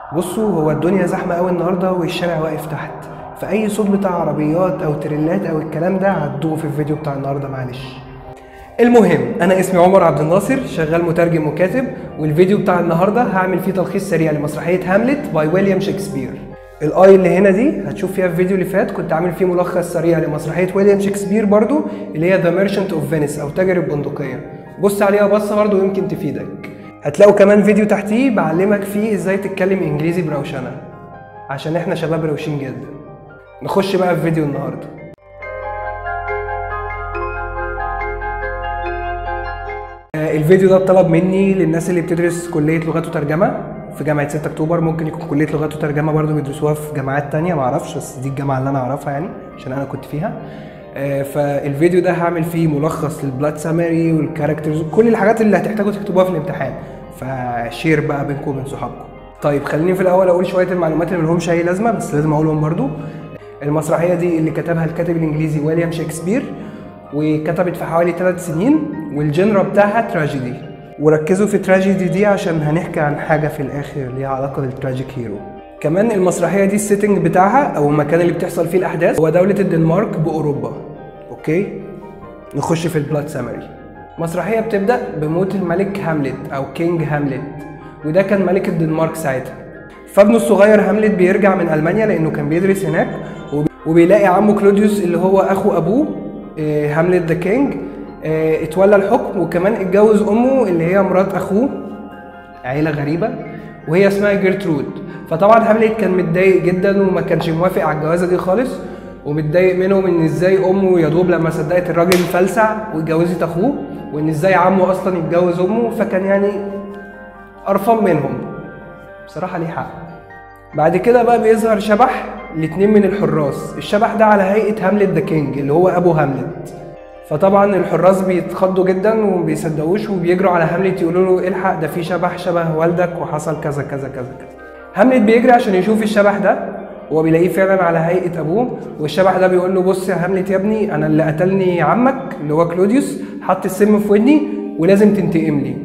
بصوا، هو الدنيا زحمة قوي النهاردة والشارع واقف تحت، فأي صوت بتاع عربيات أو تريلات أو الكلام ده عدوه في الفيديو بتاع النهاردة معلش. المهم، أنا اسمي عمر عبد الناصر، شغال مترجم وكاتب، والفيديو بتاع النهاردة هعمل فيه تلخيص سريع لمسرحية هاملت باي ويليام شكسبير. الآي اللي هنا دي هتشوف فيها الفيديو اللي فات كنت عامل فيه ملخص سريع لمسرحية ويليام شكسبير برضو، اللي هي ذا ميرشنت اوف فينيس أو تاجر البندقية. بص عليها بصة برضو يمكن تفيدك. هتلاقوا كمان فيديو تحتيه بعلمك فيه ازاي تتكلم انجليزي بروشنة، عشان احنا شباب روشين جدا. نخش بقى في فيديو النهارده. الفيديو ده اتطلب مني للناس اللي بتدرس كلية لغات وترجمة في جامعة 6 اكتوبر. ممكن يكون كلية لغات وترجمة برضو بيدرسوها في جامعات تانية معرفش، بس دي الجامعة اللي انا اعرفها يعني عشان انا كنت فيها. فالفيديو ده هعمل فيه ملخص للبلاد سامري والكاركترز وكل الحاجات اللي هتحتاجوا تكتبوها في الامتحان، فشير بقى بينكم وبين صحابكم. طيب خليني في الاول اقول شويه المعلومات اللي ملهمش اي لازمه بس لازم اقولهم برضو. المسرحيه دي اللي كتبها الكاتب الانجليزي ويليام شكسبير، وكتبت في حوالي 3 سنين، والجنرا بتاعها تراجيدي. وركزوا في تراجيدي دي عشان هنحكي عن حاجه في الاخر ليها علاقه بالتراجيك هيرو. كمان المسرحيه دي السيتنج بتاعها او المكان اللي بتحصل فيه الاحداث هو دوله الدنمارك باوروبا. اوكي، نخش في البلاد سامري. مسرحيه بتبدا بموت الملك هاملت او كينج هاملت، وده كان ملك الدنمارك ساعتها. فابنه الصغير هاملت بيرجع من المانيا لانه كان بيدرس هناك، وبيلاقي عمه كلوديوس اللي هو اخو ابوه هاملت ذا كينج اتولى الحكم، وكمان اتجوز امه اللي هي مرات اخوه، عيله غريبه وهي اسمها جيرترود. فطبعا هاملت كان متضايق جدا وما كانش موافق على الجوازه دي خالص، ومتضايق منهم ان ازاي امه يا دوب لما صدقت الراجل فلسع واتجوزت اخوه، وان ازاي عمه اصلا يتجوز امه، فكان يعني قرفان منهم. بصراحه ليه حق. بعد كده بقى بيظهر شبح الاتنين من الحراس. الشبح ده على هيئه هاملت ذا كينج اللي هو ابو هاملت. فطبعا الحراس بيتخضوا جدا وما بيصدقوش وبيجروا على هاملت يقولوا له الحق ده في شبح شبه والدك وحصل كذا كذا كذا كذا. هاملت بيجري عشان يشوف الشبح ده، هو بيلاقيه فعلا على هيئه ابوه، والشبح ده بيقول له بص يا هاملت يا ابني، انا اللي قتلني عمك اللي هو كلوديوس حط السم في ودني ولازم تنتقم لي.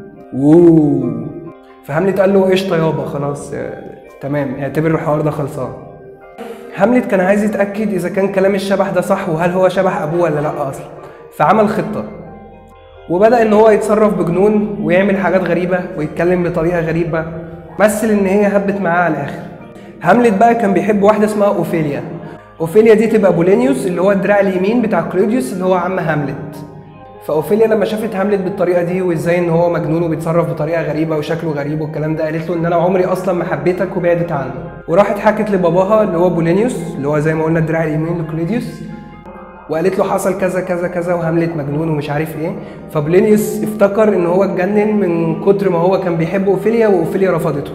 فهاملت قال له قشطه يابا خلاص تمام، اعتبر الحوار ده خلصان. هاملت كان عايز يتاكد اذا كان كلام الشبح ده صح وهل هو شبح ابوه ولا لا اصلا، فعمل خطه وبدا ان هو يتصرف بجنون ويعمل حاجات غريبه ويتكلم بطريقه غريبه، مثل ان هي هبت معاه على الاخر. هاملت بقى كان بيحب واحده اسمها اوفيليا. اوفيليا دي تبقى بولينيوس اللي هو الدراع اليمين بتاع كلوديوس اللي هو عم هاملت. فاوفيليا لما شافت هاملت بالطريقه دي وازاي ان هو مجنون وبيتصرف بطريقه غريبه وشكله غريب والكلام ده، قالت له ان انا عمري اصلا ما حبيتك وبعدت عنه. وراحت حكت لباباها اللي هو بولينيوس اللي هو زي ما قلنا الدراع اليمين لكلوديوس، وقالت له حصل كذا كذا كذا وهاملت مجنون ومش عارف ايه. فبولينيوس افتكر ان هو اتجنن من كتر ما هو كان بيحب اوفيليا واوفيليا رفضته،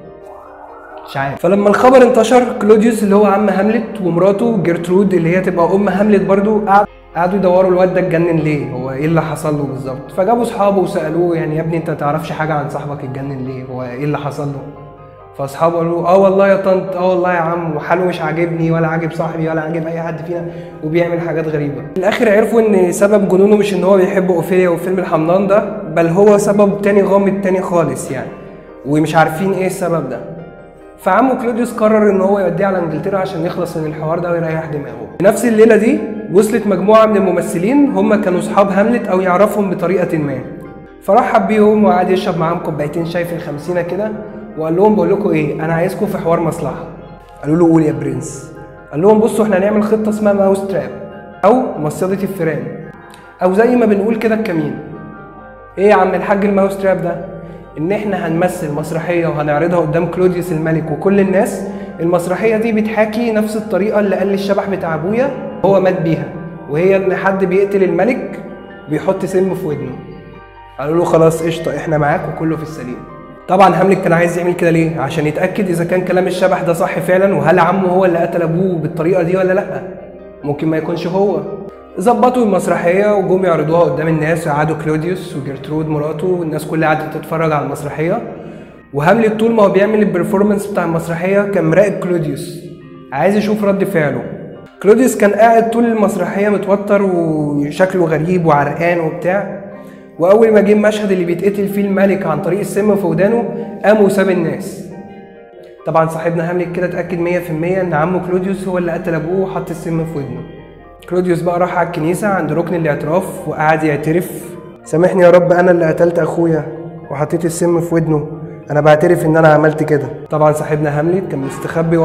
مش عارف. فلما الخبر انتشر، كلوديوس اللي هو عم هاملت ومراته جيرترود اللي هي تبقى ام هاملت برضو قعدوا يدوروا الواد ده اتجنن ليه، هو ايه اللي حصل له بالظبط. فجابوا اصحابه وسالوه يعني يا ابني انت ما تعرفش حاجه عن صاحبك اتجنن ليه، هو ايه اللي حصل له؟ فاصحابه قالوا اه والله يا طنط، اه والله يا عم، وحاله مش عاجبني ولا عاجب صاحبي ولا عاجب اي حد فينا وبيعمل حاجات غريبه. في الاخر عرفوا ان سبب جنونه مش ان هو بيحب اوفيليا وفيلم الحمضان ده، بل هو سبب تاني غامض تاني خالص يعني، ومش عارفين ايه السبب ده. فعمه كلوديوس قرر ان هو يوديه على انجلترا عشان يخلص من الحوار ده ويريح دماغه. في نفس الليله دي وصلت مجموعه من الممثلين هم كانوا اصحاب هاملت او يعرفهم بطريقه ما، فرحب بيهم وقعد يشرب معاهم كوبايتين شاي في الخمسينه كده، وقال لهم بقول لكم ايه، انا عايزكم في حوار مصلحه. قالوا له قول يا برنس. قال لهم بصوا احنا هنعمل خطه اسمها ماوس تراب او مصيده الفيران، او زي ما بنقول كده الكمين. ايه يا عم الحاج الماوس تراب ده؟ ان احنا هنمثل مسرحيه وهنعرضها قدام كلوديوس الملك وكل الناس. المسرحيه دي بتحاكي نفس الطريقه اللي قال الشبح بتاع ابويا هو مات بيها، وهي ان حد بيقتل الملك بيحط سم في ودنه. قالوا له خلاص قشطه احنا معاك وكله في السليم. طبعا هاملت كان عايز يعمل كده ليه؟ عشان يتاكد اذا كان كلام الشبح ده صح فعلا، وهل عمه هو اللي قتل ابوه بالطريقه دي ولا لا. ممكن ما يكونش هو. ظبطوا المسرحيه وجم يعرضوها قدام الناس، قعدوا كلوديوس وجيرترود مراته والناس كلها قعدت تتفرج على المسرحيه. وهاملت طول ما هو بيعمل البرفورمانس بتاع المسرحيه كان مراقب كلوديوس عايز يشوف رد فعله. كلوديوس كان قاعد طول المسرحيه متوتر وشكله غريب وعرقان وبتاع، واول ما جه المشهد اللي بيتقتل فيه الملك عن طريق السم في ودانه قام وساب الناس. طبعا صاحبنا هاملت كده اتاكد 100% ان عمه كلوديوس هو اللي قتل ابوه وحط السم في ودنه. كلوديوس بقى راح على الكنيسه عند ركن الاعتراف وقعد يعترف: سامحني يا رب، انا اللي قتلت اخويا وحطيت السم في ودنه، انا بعترف ان انا عملت كده. طبعا صاحبنا هاملت كان مستخبي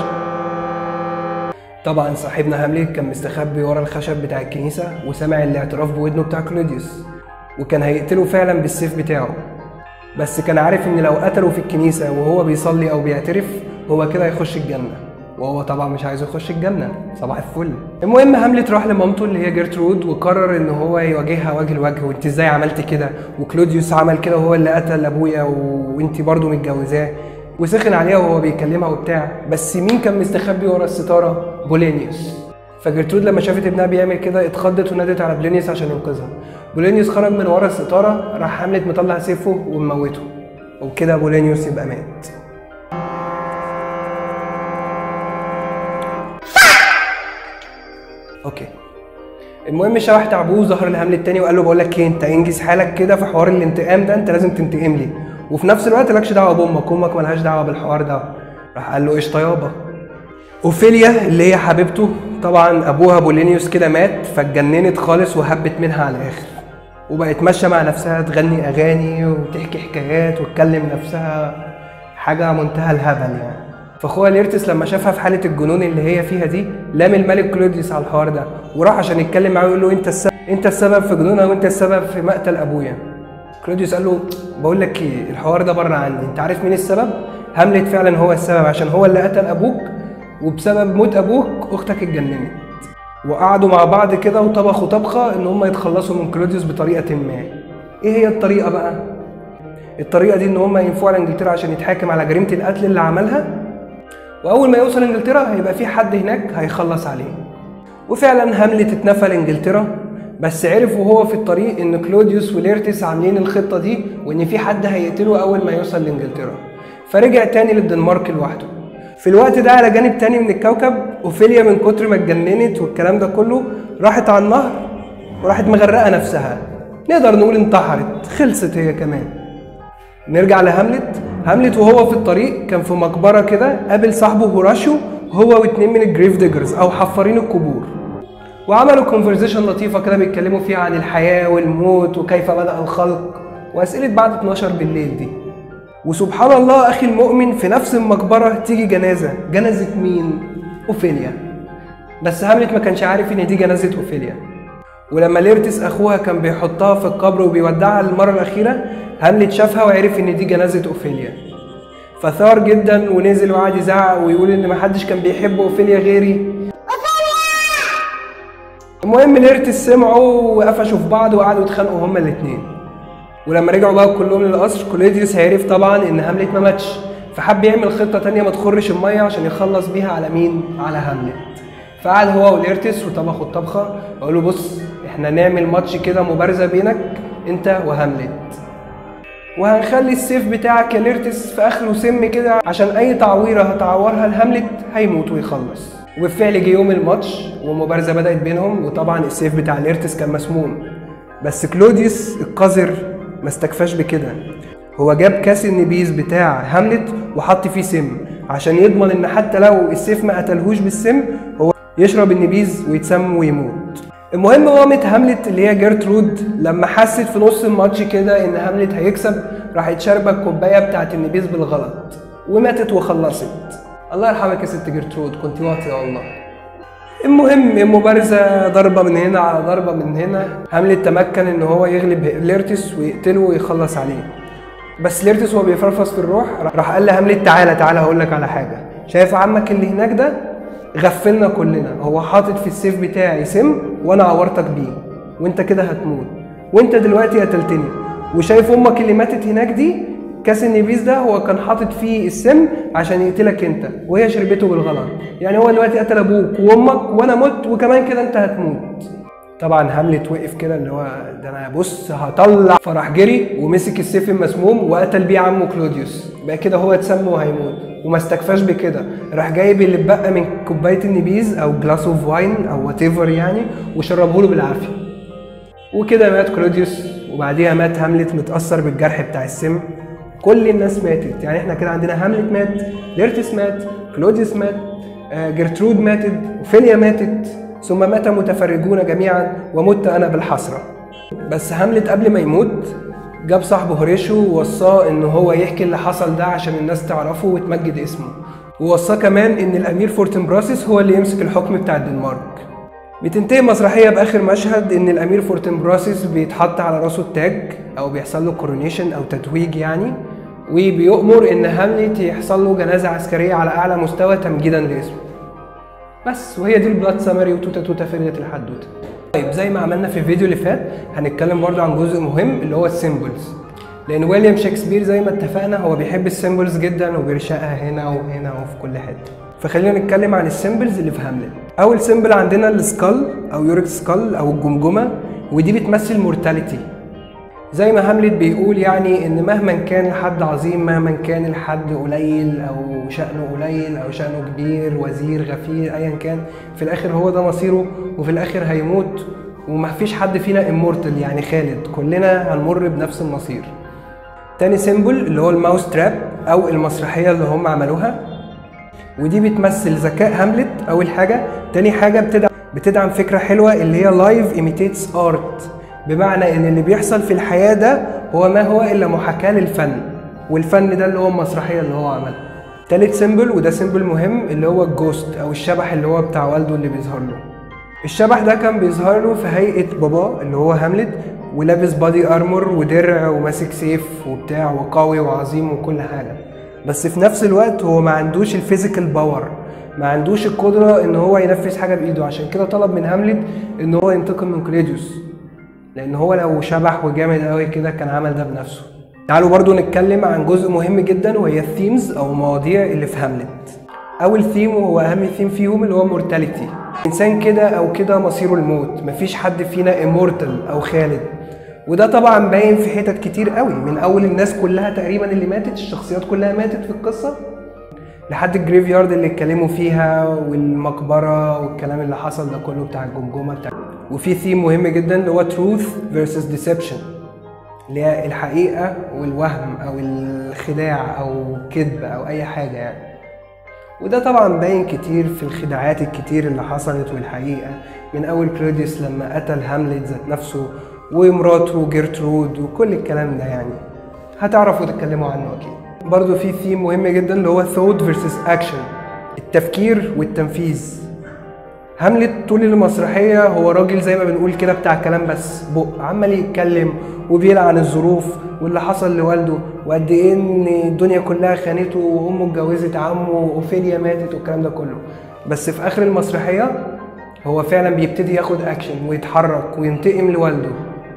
ورا الخشب بتاع الكنيسه وسمع الاعتراف بودنه بتاع كلوديوس، وكان هيقتله فعلا بالسيف بتاعه، بس كان عارف ان لو قتله في الكنيسه وهو بيصلي او بيعترف هو كده هيخش الجنه، وهو طبعا مش عايز يخش الجنه. صباح الفل. المهم هاملت راح لمامته اللي هي جيرترود وقرر ان هو يواجهها وجه لوجه: وانت ازاي عملت كده؟ وكلوديوس عمل كده وهو اللي قتل ابويا وانت برضو متجوزاه. وسخن عليها وهو بيكلمها وبتاع، بس مين كان مستخبي ورا الستاره؟ بولينيوس. فجيرترود لما شافت ابنها بيعمل كده اتخضت ونادت على بولينيوس عشان ينقذها. بولينيوس خرج من ورا الستاره، راح هاملت مطلع سيفه وموته، وبكده بولينيوس يبقى مات. اوكي. المهم الشبح تعبوه ظهر لهاملت تاني وقال له: بقول لك ايه، انت انجز حالك كده في حوار الانتقام ده، انت لازم تنتقم لي، وفي نفس الوقت مالكش دعوه بامك مالهاش دعوه بالحوار ده. راح قال له: قشطه يابا. اوفيليا اللي هي حبيبته، طبعا ابوها بولينيوس كده مات، فاتجننت خالص وهبت منها على الاخر، وبقت ماشيه مع نفسها تغني اغاني وتحكي حكايات وتكلم نفسها، حاجه منتهى الهبل يعني. فاخوها ليرتس لما شافها في حاله الجنون اللي هي فيها دي لام الملك كلوديوس على الحوار ده وراح عشان يتكلم معاه ويقول له: انت السبب في جنونها وانت السبب في مقتل ابويا. كلوديوس قال له: بقول لك ايه، الحوار ده بره عني، انت عارف مين السبب؟ هاملت فعلا هو السبب، عشان هو اللي قتل ابوك، وبسبب موت ابوك اختك اتجننت. وقعدوا مع بعض كده وطبخوا طبخه ان هم يتخلصوا من كلوديوس بطريقه ما. ايه هي الطريقه بقى؟ الطريقه دي ان هم ينفوا على انجلترا عشان يتحاكم على جريمه القتل اللي عملها، واول ما يوصل انجلترا هيبقى في حد هناك هيخلص عليه. وفعلا هاملت اتنفى لانجلترا، بس عرف وهو في الطريق ان كلوديوس وليرتس عاملين الخطه دي وان في حد هيقتله اول ما يوصل لانجلترا، فرجع تاني للدنمارك لوحده. في الوقت ده على جانب تاني من الكوكب اوفيليا من كتر ما اتجننت والكلام ده كله راحت على النهر وراحت مغرقه نفسها، نقدر نقول انتحرت، خلصت هي كمان. نرجع هاملت وهو في الطريق كان في مقبره كده قابل صاحبه هوراشيو هو واتنين من الجريف ديجرز او حفارين القبور، وعملوا كونفرزيشن لطيفه كده بيتكلموا فيها عن الحياه والموت وكيف بدأ الخلق واسئله بعد 12 بالليل دي. وسبحان الله اخي المؤمن في نفس المقبره تيجي جنازه مين؟ اوفيليا. بس هاملت ما كانش عارف ان دي جنازه اوفيليا. ولما ليرتس اخوها كان بيحطها في القبر وبيودعها للمره الاخيره هاملت شافها وعرف ان دي جنازه اوفيليا، فثار جدا ونزل وقعد يزعق ويقول ان محدش كان بيحب اوفيليا غيري. المهم ليرتس سمعوا وقفشوا في بعض وقعدوا يتخانقوا هما الاثنين. ولما رجعوا بقى كلهم للقصر كلوديوس عرف طبعا ان هاملت ما ماتش، فحب يعمل خطه تانيه ما تخرش الميه عشان يخلص بيها على مين؟ على هاملت. فقعد هو وليرتس وطبخوا الطبخه وقالوا: بص احنا نعمل ماتش كده مبارزه بينك انت وهاملت، وهنخلي السيف بتاعك يا ليرتس في اخره سم كده عشان اي تعويره هتعورها لهاملت هيموت ويخلص. وبالفعل جه يوم الماتش والمبارزه بدات بينهم، وطبعا السيف بتاع ليرتس كان مسموم، بس كلوديوس القذر ما استكفاش بكده، هو جاب كاس النبيذ بتاع هاملت وحط فيه سم عشان يضمن ان حتى لو السيف ما قتلهوش بالسم هو يشرب النبيذ ويتسم ويموت. المهم قامت هاملت اللي هي جيرترود لما حست في نص الماتش كده ان هاملت هيكسب راحت شاربه الكوبايه بتاعت النبيذ بالغلط وماتت وخلصت. الله يرحمك يا ست جيرترود، كنت واطيه والله. المهم المبارزه ضربه من هنا على ضربه من هنا، هاملت تمكن ان هو يغلب ليرتس ويقتله ويخلص عليه. بس ليرتس وهو بيفرفص في الروح راح قال لهاملت: تعالى هقول لك على حاجه، شايف عمك اللي هناك ده؟ غفلنا كلنا، هو حاطط في السيف بتاعي سم وانا عورتك بيه وانت كده هتموت، وانت دلوقتي قتلتني، وشايف امك اللي ماتت هناك دي؟ كاس النبيذ ده هو كان حاطط فيه السم عشان يقتلك انت وهي شربته بالغلط، يعني هو دلوقتي قتل ابوك وامك وانا مت وكمان كده انت هتموت. طبعا هاملت وقف كده اللي هو ده انا بص هطلع، فراح جري ومسك السيف المسموم وقتل بيه عمه كلوديوس، بقى كده هو اتسم وهيموت. وما استكفاش بكده، راح جايب اللي اتبقى من كوبايه النبيذ او جلاس اوف واين او وات ايفر يعني وشربه له بالعافيه، وكده مات كلوديوس. وبعديها مات هاملت متاثر بالجرح بتاع السم، كل الناس ماتت. يعني احنا كده عندنا هاملت مات، ليرتس مات، كلوديوس مات، جرترود ماتت، اوفيليا ماتت، ثم مات متفرجون جميعا ومت انا بالحسرة. بس هاملت قبل ما يموت جاب صاحبه هوريشيو ووصاه ان هو يحكي اللي حصل ده عشان الناس تعرفه وتمجد اسمه، ووصاه كمان ان الامير فورتنبراسيس هو اللي يمسك الحكم بتاع الدنمارك. بتنتهي المسرحيه باخر مشهد ان الامير فورتنبراسيس بيتحط على راسه التاج او بيحصل له كورونيشن او تتويج يعني، وبيؤمر ان هاملت يحصل له جنازه عسكريه على اعلى مستوى تمجيدا لاسمه. بس وهي دي البلاد سامري وتوتا توتا فردت الحدوته. طيب زي ما عملنا في الفيديو اللي فات هنتكلم برضو عن جزء مهم اللي هو السيمبلز، لان ويليام شكسبير زي ما اتفقنا هو بيحب السيمبلز جدا وبيرشقها هنا وهنا وفي كل حته. فخلينا نتكلم عن السيمبلز اللي في هاملت. اول سيمبل عندنا السكال او يوريك سكال او الجمجمه، ودي بتمثل مورتاليتي. زي ما هاملت بيقول يعني ان مهما كان الحد عظيم، مهما كان الحد قليل او شأنه قليل او شأنه كبير، وزير غفير ايا كان، في الاخر هو ده مصيره وفي الاخر هيموت، ومفيش حد فينا امورتال يعني خالد، كلنا هنمر بنفس المصير. تاني سيمبل اللي هو الماوس تراب او المسرحيه اللي هم عملوها، ودي بتمثل ذكاء هاملت اول حاجه. تاني حاجه بتدعم فكره حلوه اللي هي لايف ايميتيتس ارت، بمعنى ان اللي بيحصل في الحياه ده هو ما هو الا محاكاه للفن، والفن ده اللي هو المسرحيه اللي هو عملها. تالت سيمبل وده سيمبل مهم اللي هو الجوست او الشبح اللي هو بتاع والده اللي بيظهر له. الشبح ده كان بيظهر له في هيئه باباه اللي هو هاملت، ولابس بادي ارمور ودرع وماسك سيف وبتاع وقوي وعظيم وكل حاجه، بس في نفس الوقت هو ما عندوش الفيزيكال باور، ما عندوش القدره ان هو ينفذ حاجه بايده. عشان كده طلب من هاملت ان هو ينتقم من كلوديوس، لان هو لو شبح وجامد قوي كده كان عمل ده بنفسه. تعالوا برضو نتكلم عن جزء مهم جدا وهي الثيمز او المواضيع اللي في هاملت. اول ثيم وهو اهم ثيم فيهم اللي هو مورتاليتي. الانسان كده او كده مصيره الموت، مفيش حد فينا امورتال او خالد، وده طبعا باين في حتت كتير قوي، من اول الناس كلها تقريبا اللي ماتت، الشخصيات كلها ماتت في القصه، لحد الجريف يارد اللي اتكلموا فيها والمقبره والكلام اللي حصل ده كله بتاع الجمجمه بتاع. وفي ثيم مهم جدا اللي هو truth versus deception، اللي هي الحقيقه والوهم او الخداع او كذب او اي حاجه يعني. وده طبعا باين كتير في الخداعات الكتير اللي حصلت والحقيقه، من اول كلوديوس لما قتل هاملت ذات نفسه ومراته جرترود وكل الكلام ده يعني هتعرفوا تتكلموا عنه اكيد. برضو في ثيم مهم جدا اللي هو thought versus action، التفكير والتنفيذ. هاملت طول المسرحيه هو راجل زي ما بنقول كده بتاع كلام بس، بق عمال يتكلم وبيلعن الظروف واللي حصل لوالده وقد ايه ان الدنيا كلها خانته وامه اتجوزت عمه واوفيليا ماتت والكلام ده كله، بس في اخر المسرحيه هو فعلا بيبتدي ياخد اكشن ويتحرك وينتقم لوالده،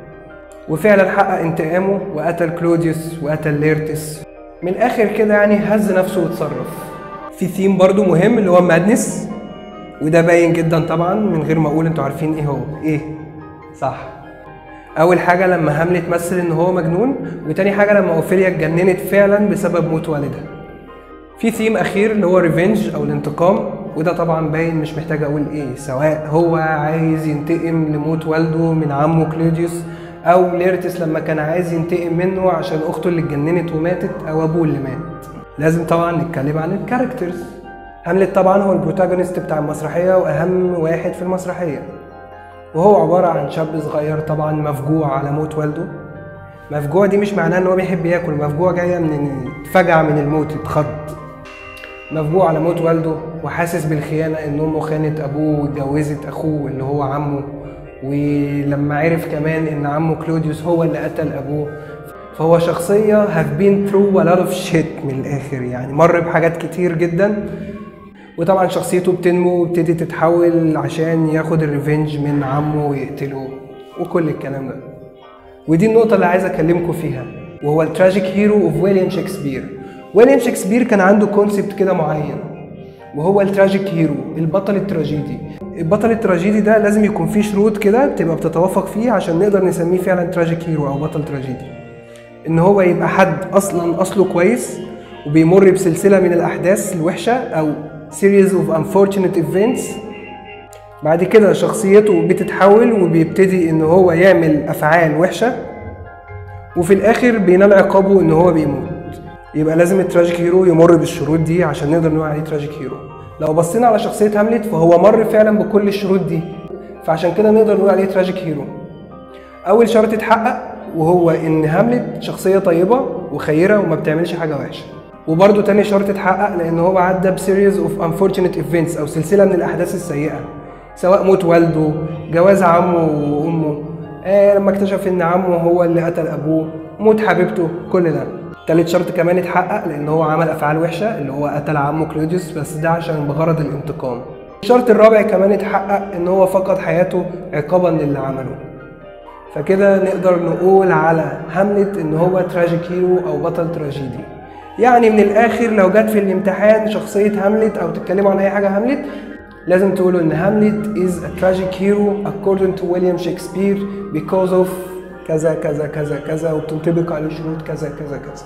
وفعلا حقق انتقامه وقتل كلوديوس وقتل ليرتس. من الاخر كده يعني هز نفسه وتصرف. في ثيم برضو مهم اللي هو مادنس، وده باين جدا طبعا من غير ما اقول، انتوا عارفين ايه هو ايه صح. اول حاجه لما هاملت مثل ان هو مجنون، وتاني حاجه لما اوفيليا اتجننت فعلا بسبب موت والدها. في ثيم اخير اللي هو ريفنج او الانتقام، وده طبعا باين مش محتاج اقول ايه، سواء هو عايز ينتقم لموت والده من عمه كلوديوس، او ليرتس لما كان عايز ينتقم منه عشان اخته اللي اتجننت وماتت، او ابوه اللي مات. لازم طبعا نتكلم عن الكاركترز. هاملت طبعا هو البروتاغونست بتاع المسرحيه واهم واحد في المسرحيه، وهو عباره عن شاب صغير طبعا مفجوع على موت والده. مفجوع دي مش معناه ان هو بيحب ياكل، مفجوع جايه من فجعه من الموت، اتخض. مفجوع على موت والده وحاسس بالخيانه ان امه خانت ابوه واتجوزت اخوه اللي هو عمه، ولما عرف كمان ان عمه كلوديوس هو اللي قتل ابوه، فهو شخصيه have been through a lot of shit من الاخر يعني، مر بحاجات كتير جدا. وطبعا شخصيته بتنمو وبتبتدي تتحول عشان ياخد الريفنج من عمه ويقتله وكل الكلام ده. ودي النقطة اللي عايز اكلمكم فيها، وهو التراجيك هيرو اوف ويليام شكسبير. ويليام شكسبير كان عنده كونسبت كده معين، وهو التراجيك هيرو، البطل التراجيدي. البطل التراجيدي ده لازم يكون فيه شروط كده بتبقى بتتوافق فيه عشان نقدر نسميه فعلا تراجيك هيرو او بطل تراجيدي. ان هو يبقى حد اصلا اصله كويس وبيمر بسلسلة من الاحداث الوحشة او series of unfortunate events، بعد كده شخصيته بتتحول وبيبتدي ان هو يعمل افعال وحشة، وفي الاخر بينال عقابه ان هو بيموت. يبقى لازم التراجيك هيرو يمر بالشروط دي عشان نقدر نقول عليه تراجيك هيرو. لو بصينا على شخصية هاملت فهو مر فعلا بكل الشروط دي، فعشان كده نقدر نقول عليه تراجيك هيرو. أول شرط اتحقق وهو إن هاملت شخصية طيبة وخيرة وما بتعملش حاجة وحشة. وبرده تاني شرط اتحقق لأن هو عدى بسيريز اوف unfortunate events أو سلسلة من الأحداث السيئة، سواء موت والده، جواز عمه وأمه، لما اكتشف إن عمه هو اللي قتل أبوه، موت حبيبته، كل ده. تالت شرط كمان اتحقق لأن هو عمل أفعال وحشة اللي هو قتل عمه كلوديوس، بس ده عشان بغرض الانتقام. الشرط الرابع كمان اتحقق إن هو فقد حياته عقابا للي عمله. فكده نقدر نقول على هاملت إن هو تراجيك هيرو أو بطل تراجيدي. يعني من الآخر لو جت في الامتحان شخصية هاملت أو تتكلموا عن أي حاجة هاملت، لازم تقولوا إن هاملت is a tragic hero according to William Shakespeare because of كذا كذا كذا كذا وبتنطبق عليه شروط كذا كذا كذا.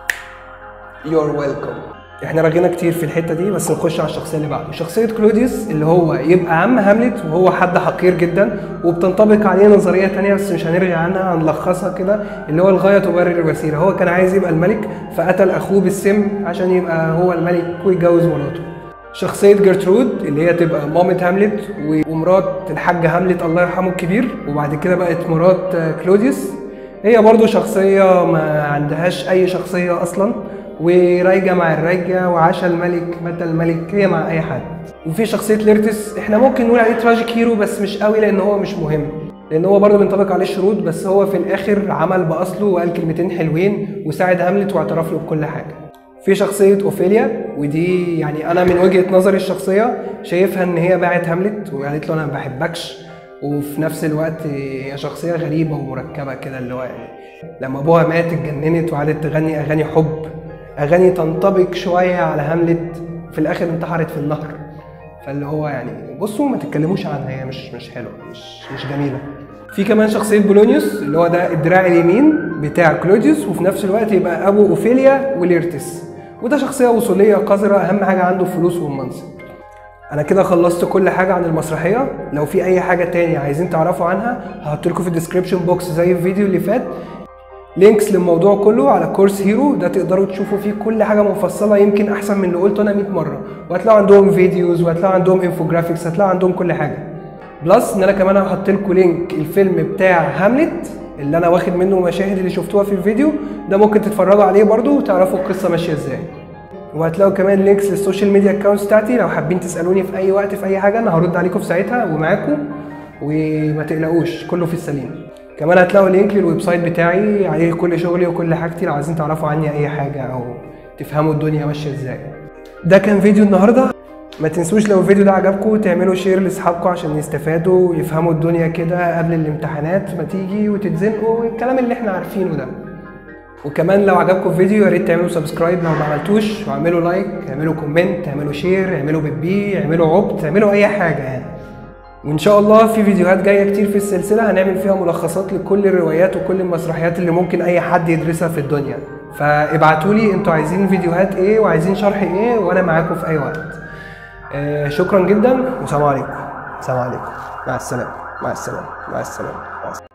You're welcome. احنا رغينا كتير في الحته دي، بس نخش على الشخصيه اللي بعده. شخصيه كلوديوس اللي هو يبقى عم هاملت وهو حد حقير جدا، وبتنطبق عليه نظريه تانية بس مش هنرجع عنها، هنلخصها كده، اللي هو الغايه تبرر الوسيله. هو كان عايز يبقى الملك فقتل اخوه بالسم عشان يبقى هو الملك ويتجوز مراته. شخصيه جرترود اللي هي تبقى مامة هاملت ومرات الحاج هاملت الله يرحمه الكبير، وبعد كده بقت مرات كلوديوس. هي برضو شخصيه ما عندهاش اي شخصيه اصلا، ورايجة مع الرايجة، وعاش الملك مات الملك، هي مع اي حد. وفي شخصية ليرتس احنا ممكن نقول عليه تراجيك هيرو بس مش قوي لان هو مش مهم، لان هو برضه بينطبق عليه الشروط، بس هو في الاخر عمل باصله وقال كلمتين حلوين وساعد هاملت واعترف له بكل حاجة. في شخصية اوفيليا، ودي يعني انا من وجهة نظري الشخصية شايفها ان هي باعت هاملت وقالت له انا ما بحبكش، وفي نفس الوقت هي شخصية غريبة ومركبة كده، اللي هو يعني لما ابوها مات اتجننت وقعدت تغني اغاني حب، اغاني تنطبق شويه على هاملت، في الاخر انتحرت في النهر. فاللي هو يعني بصوا ما تتكلموش عنها، هي مش حلوه، مش جميله. في كمان شخصيه بولونيوس اللي هو ده الدراع اليمين بتاع كلوديوس، وفي نفس الوقت يبقى ابو اوفيليا وليرتس، وده شخصيه وصوليه قذره، اهم حاجه عنده الفلوس والمنصب. انا كده خلصت كل حاجه عن المسرحيه. لو في اي حاجه تاني عايزين تعرفوا عنها هحط لكم في الديسكريبشن بوكس زي الفيديو اللي فات لينكس للموضوع كله على كورس هيرو، ده تقدروا تشوفوا فيه كل حاجه مفصله، يمكن احسن من اللي قلته انا 100 مره، وهتلاقوا عندهم فيديوز وهتلاقوا عندهم انفوجرافيكس، هتلاقوا عندهم كل حاجه. بلس ان انا كمان هحط لكم لينك الفيلم بتاع هاملت اللي انا واخد منه مشاهد اللي شفتوها في الفيديو ده، ممكن تتفرجوا عليه برده وتعرفوا القصه ماشيه ازاي. وهتلاقوا كمان لينكس للسوشيال ميديا اكونتس بتاعتي، لو حابين تسالوني في اي وقت في اي حاجه انا هرد عليكم في ساعتها ومعاكم، وما تقلقوش كله في السليم. كمان هتلاقوا لينك للويب سايت بتاعي عليه كل شغلي وكل حاجتي لو عايزين تعرفوا عني اي حاجه او تفهموا الدنيا ماشيه ازاي. ده كان فيديو النهارده. ما تنسوش لو الفيديو ده عجبكم تعملوا شير لاصحابكم عشان يستفادوا ويفهموا الدنيا كده قبل الامتحانات ما تيجي وتتزنقوا، الكلام اللي احنا عارفينه ده. وكمان لو عجبكم الفيديو يا ريت تعملوا سبسكرايب لو ما عملتوش، واعملوا لايك، اعملوا كومنت، اعملوا شير، اعملوا بيبي، اعملوا عبط، اعملوا اي حاجه يعني. وان شاء الله في فيديوهات جايه كتير في السلسله هنعمل فيها ملخصات لكل الروايات وكل المسرحيات اللي ممكن اي حد يدرسها في الدنيا، فابعتوا لي انتوا عايزين فيديوهات ايه وعايزين شرح ايه وانا معاكم في اي وقت. شكرا جدا والسلام عليكم. السلام عليكم، مع السلامه، مع السلامه، مع السلامه.